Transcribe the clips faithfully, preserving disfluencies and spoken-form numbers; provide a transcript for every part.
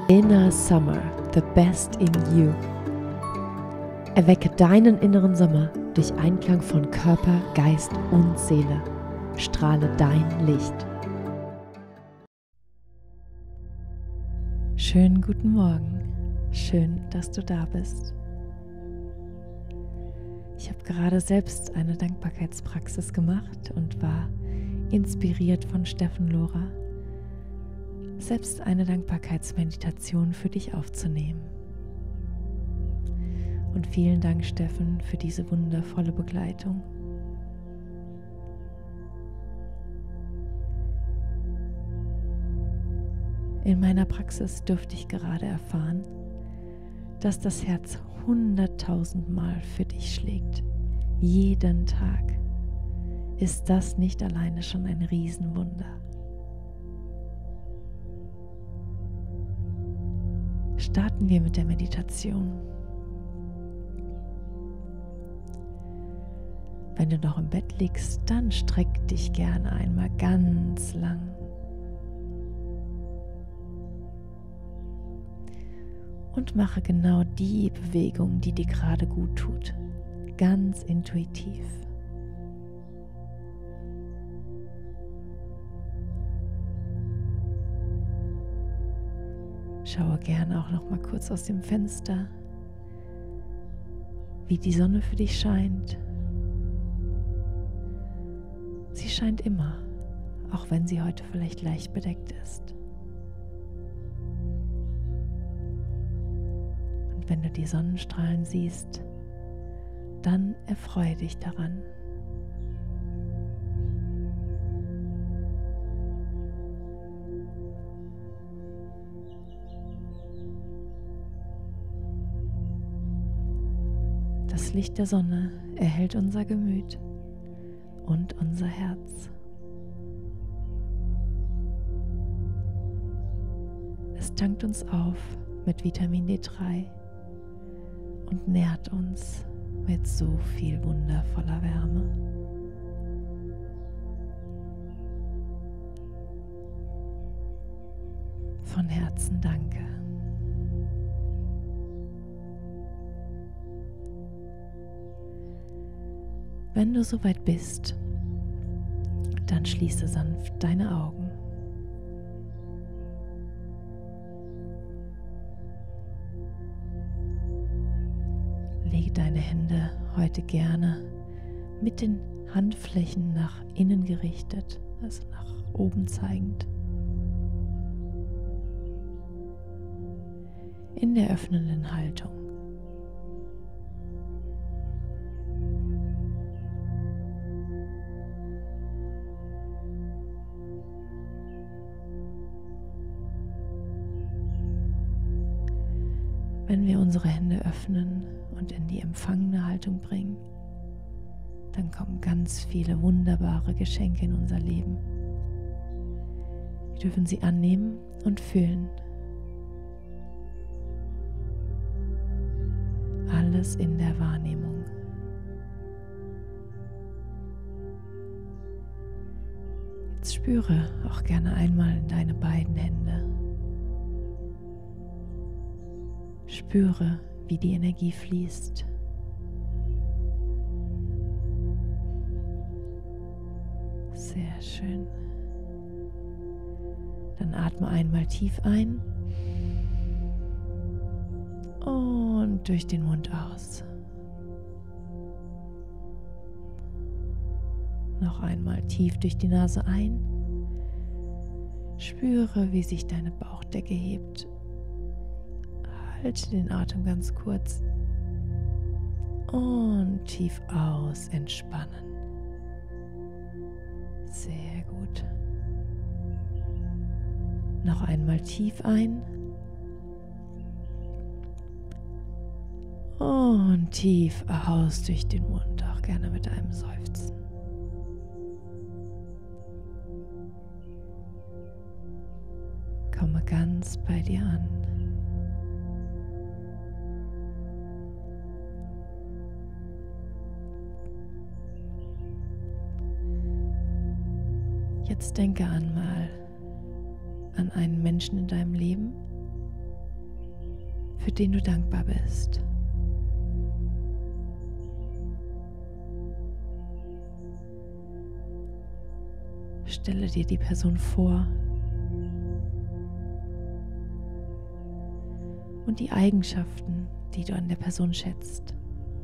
Inner Summer, the best in you. Erwecke deinen inneren Sommer durch Einklang von Körper, Geist und Seele. Strahle dein Licht. Schönen guten Morgen. Schön, dass du da bist. Ich habe gerade selbst eine Dankbarkeitspraxis gemacht und war inspiriert von Steffen Lora, selbst eine Dankbarkeitsmeditation für dich aufzunehmen. Und vielen Dank, Steffen, für diese wundervolle Begleitung. In meiner Praxis durfte ich gerade erfahren, dass das Herz hunderttausendmal für dich schlägt. Jeden Tag. Ist das nicht alleine schon ein Riesenwunder? Starten wir mit der Meditation. Wenn du noch im Bett liegst, dann streck dich gerne einmal ganz lang. Und mache genau die Bewegung, die dir gerade gut tut. Ganz intuitiv. Schaue gerne auch noch mal kurz aus dem Fenster, wie die Sonne für dich scheint. Sie scheint immer, auch wenn sie heute vielleicht leicht bedeckt ist. Und wenn du die Sonnenstrahlen siehst, dann erfreue dich daran. Das Licht der Sonne erhellt unser Gemüt und unser Herz. Es tankt uns auf mit Vitamin D drei und nährt uns mit so viel wundervoller Wärme. Von Herzen danke. Wenn du soweit bist, dann schließe sanft deine Augen. Lege deine Hände heute gerne mit den Handflächen nach innen gerichtet, also nach oben zeigend, in der öffnenden Haltung. Wenn wir unsere Hände öffnen und in die empfangene Haltung bringen, dann kommen ganz viele wunderbare Geschenke in unser Leben. Wir dürfen sie annehmen und fühlen. Alles in der Wahrnehmung. Jetzt spüre auch gerne einmal in deine beiden Hände. Spüre, wie die Energie fließt. Sehr schön. Dann atme einmal tief ein und durch den Mund aus. Noch einmal tief durch die Nase ein. Spüre, wie sich deine Bauchdecke hebt. Halte den Atem ganz kurz und tief aus, entspannen. Sehr gut. Noch einmal tief ein und tief aus durch den Mund, auch gerne mit einem Seufzen. Komme ganz bei dir an. Jetzt denke einmal an einen Menschen in deinem Leben, für den du dankbar bist. Stelle dir die Person vor und die Eigenschaften, die du an der Person schätzt.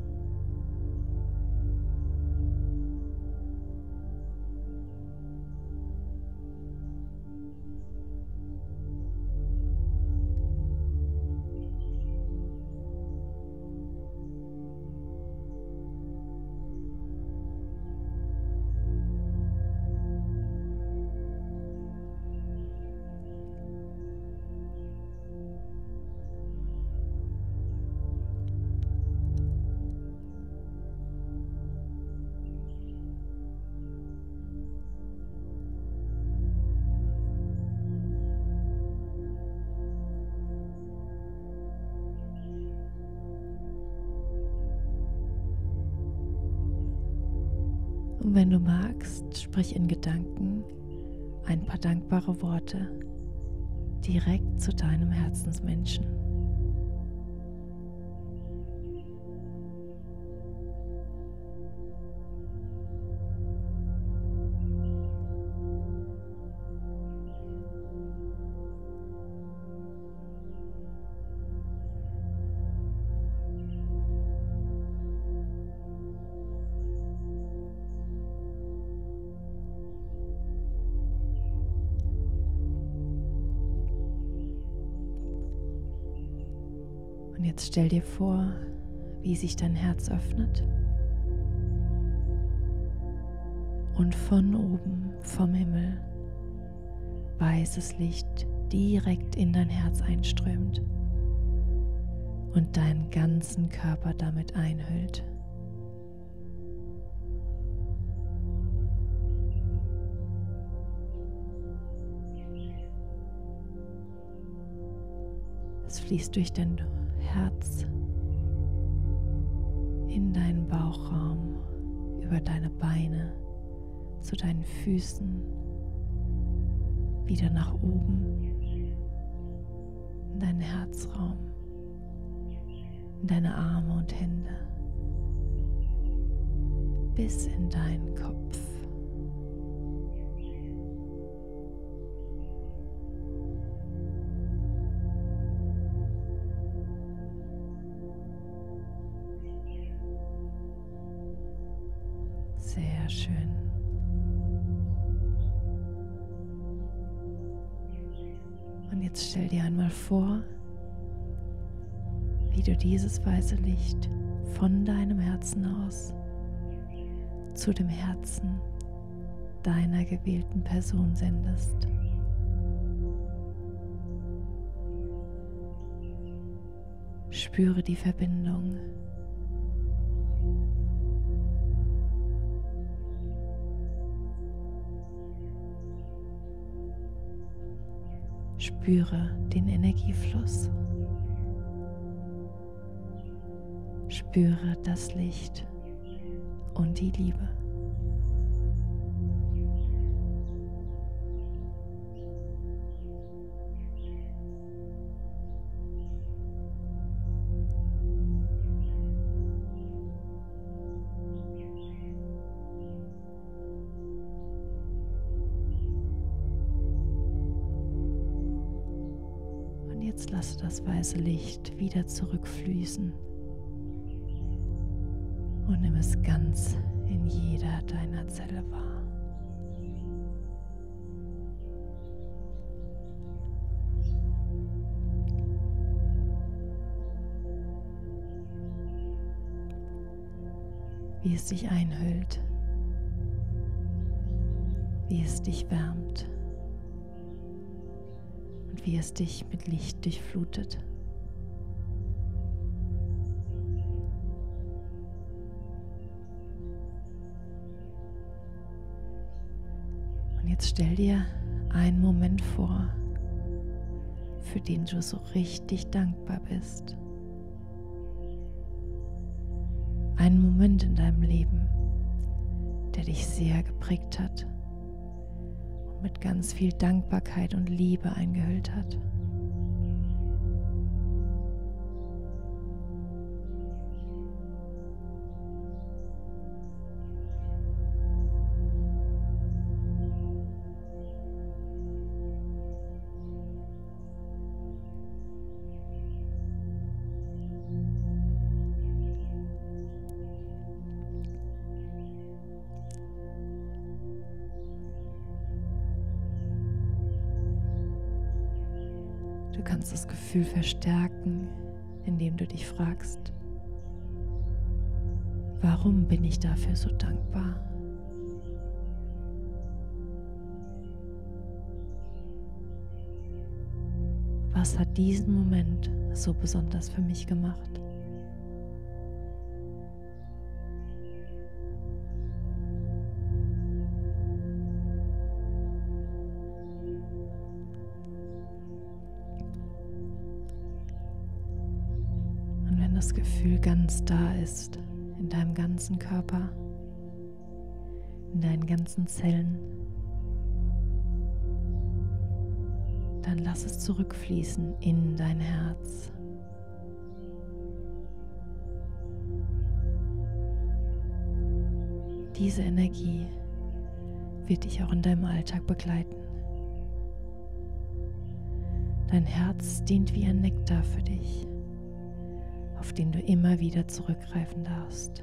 Und wenn du magst, sprich in Gedanken ein paar dankbare Worte direkt zu deinem Herzensmenschen. Und jetzt stell dir vor, wie sich dein Herz öffnet und von oben, vom Himmel, weißes Licht direkt in dein Herz einströmt und deinen ganzen Körper damit einhüllt. Es fließt durch dein Herz in deinen Bauchraum, über deine Beine, zu deinen Füßen, wieder nach oben, in deinen Herzraum, in deine Arme und Hände, bis in deinen Kopf. Sehr schön. Und jetzt stell dir einmal vor, wie du dieses weiße Licht von deinem Herzen aus zu dem Herzen deiner gewählten Person sendest. Spüre die Verbindung. Spüre den Energiefluss. Spüre das Licht und die Liebe. Jetzt lasse das weiße Licht wieder zurückfließen und nimm es ganz in jeder deiner Zelle wahr. Wie es dich einhüllt, wie es dich wärmt. Wie es dich mit Licht durchflutet. Und jetzt stell dir einen Moment vor, für den du so richtig dankbar bist. Einen Moment in deinem Leben, der dich sehr geprägt hat. Mit ganz viel Dankbarkeit und Liebe eingehüllt hat. Du kannst das Gefühl verstärken, indem du dich fragst, warum bin ich dafür so dankbar? Was hat diesen Moment so besonders für mich gemacht? Und wenn das Gefühl ganz da ist, in deinem ganzen Körper, in deinen ganzen Zellen, dann lass es zurückfließen in dein Herz. Diese Energie wird dich auch in deinem Alltag begleiten. Dein Herz dient wie ein Nektar für dich, auf den du immer wieder zurückgreifen darfst.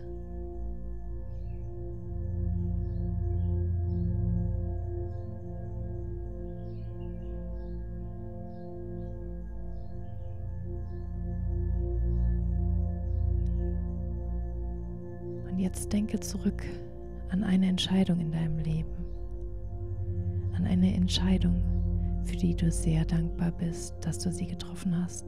Und jetzt denke zurück an eine Entscheidung in deinem Leben, an eine Entscheidung, für die du sehr dankbar bist, dass du sie getroffen hast.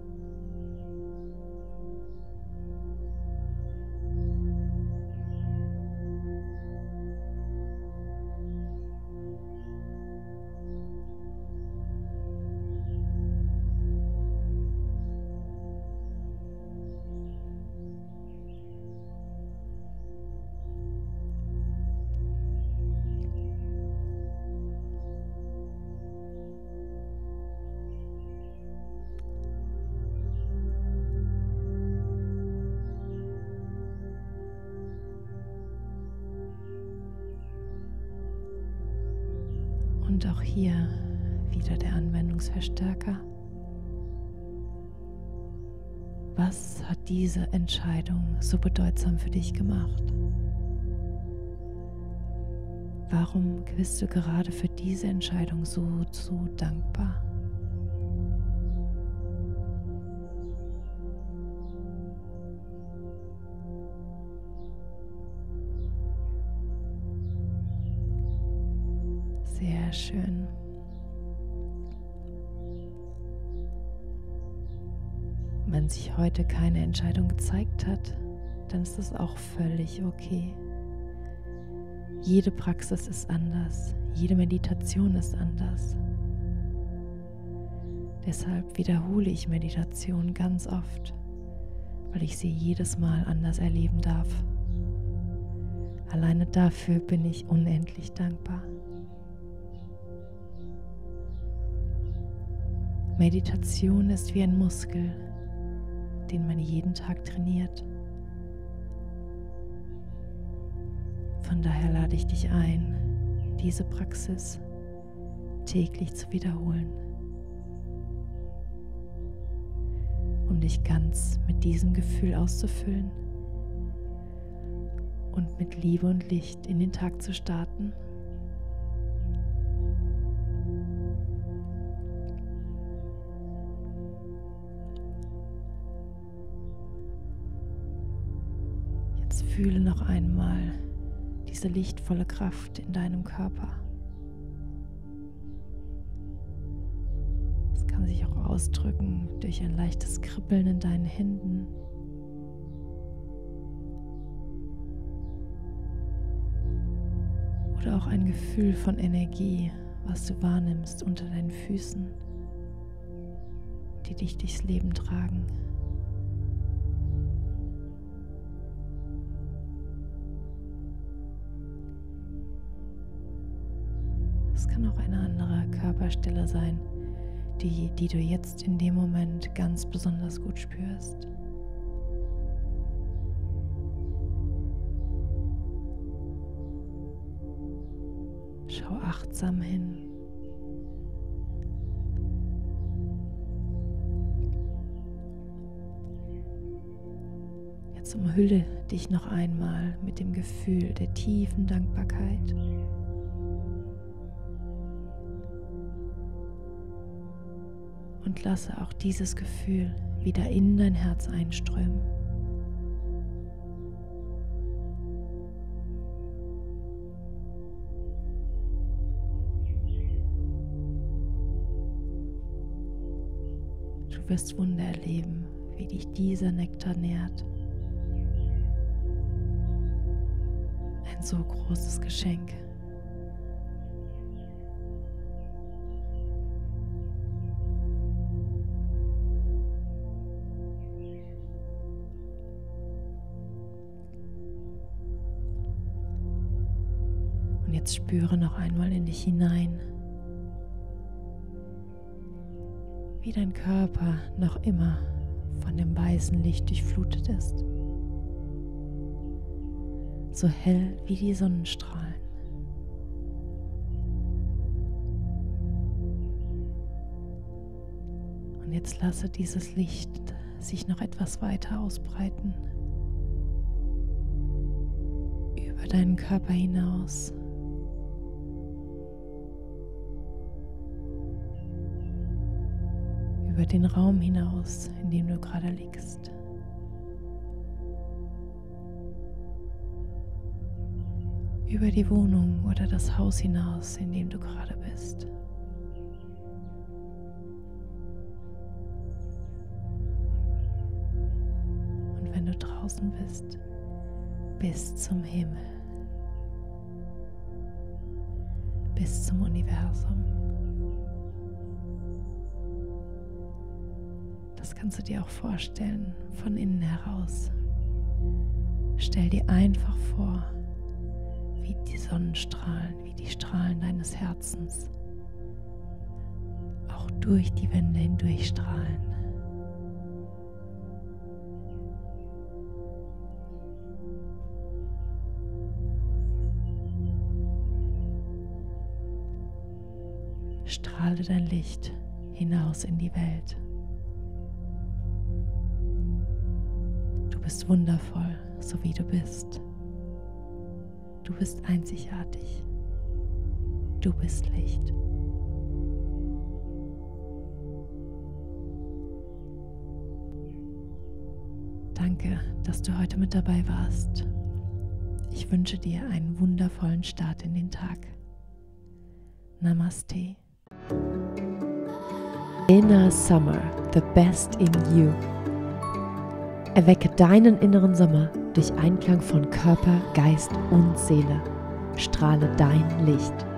Und auch hier wieder der Anwendungsverstärker. Was hat diese Entscheidung so bedeutsam für dich gemacht? Warum bist du gerade für diese Entscheidung so, so dankbar? Sehr schön. Wenn sich heute keine Entscheidung gezeigt hat, dann ist das auch völlig okay. Jede Praxis ist anders, jede Meditation ist anders. Deshalb wiederhole ich Meditation ganz oft, weil ich sie jedes Mal anders erleben darf. Alleine dafür bin ich unendlich dankbar. Meditation ist wie ein Muskel, den man jeden Tag trainiert. Von daher lade ich dich ein, diese Praxis täglich zu wiederholen, um dich ganz mit diesem Gefühl auszufüllen und mit Liebe und Licht in den Tag zu starten. Fühle noch einmal diese lichtvolle Kraft in deinem Körper. Es kann sich auch ausdrücken durch ein leichtes Kribbeln in deinen Händen. Oder auch ein Gefühl von Energie, was du wahrnimmst unter deinen Füßen, die dich durchs Leben tragen. Es kann auch eine andere Körperstelle sein, die, die du jetzt in dem Moment ganz besonders gut spürst. Schau achtsam hin. Jetzt umhülle dich noch einmal mit dem Gefühl der tiefen Dankbarkeit. Und lasse auch dieses Gefühl wieder in dein Herz einströmen. Du wirst Wunder erleben, wie dich dieser Nektar nährt. Ein so großes Geschenk. Und jetzt spüre noch einmal in dich hinein, wie dein Körper noch immer von dem weißen Licht durchflutet ist. So hell wie die Sonnenstrahlen. Und jetzt lasse dieses Licht sich noch etwas weiter ausbreiten. Über deinen Körper hinaus. Über den Raum hinaus, in dem du gerade liegst. Über die Wohnung oder das Haus hinaus, in dem du gerade bist. Und wenn du draußen bist, bis zum Himmel, bis zum Universum. Das kannst du dir auch vorstellen, von innen heraus. Stell dir einfach vor, wie die Sonnenstrahlen, wie die Strahlen deines Herzens auch durch die Wände hindurch strahlen. Strahle dein Licht hinaus in die Welt. Du bist wundervoll, so wie du bist. Du bist einzigartig. Du bist Licht. Danke, dass du heute mit dabei warst. Ich wünsche dir einen wundervollen Start in den Tag. Namaste. Inner Summer, the best in you. Erwecke deinen inneren Sommer durch Einklang von Körper, Geist und Seele. Strahle dein Licht.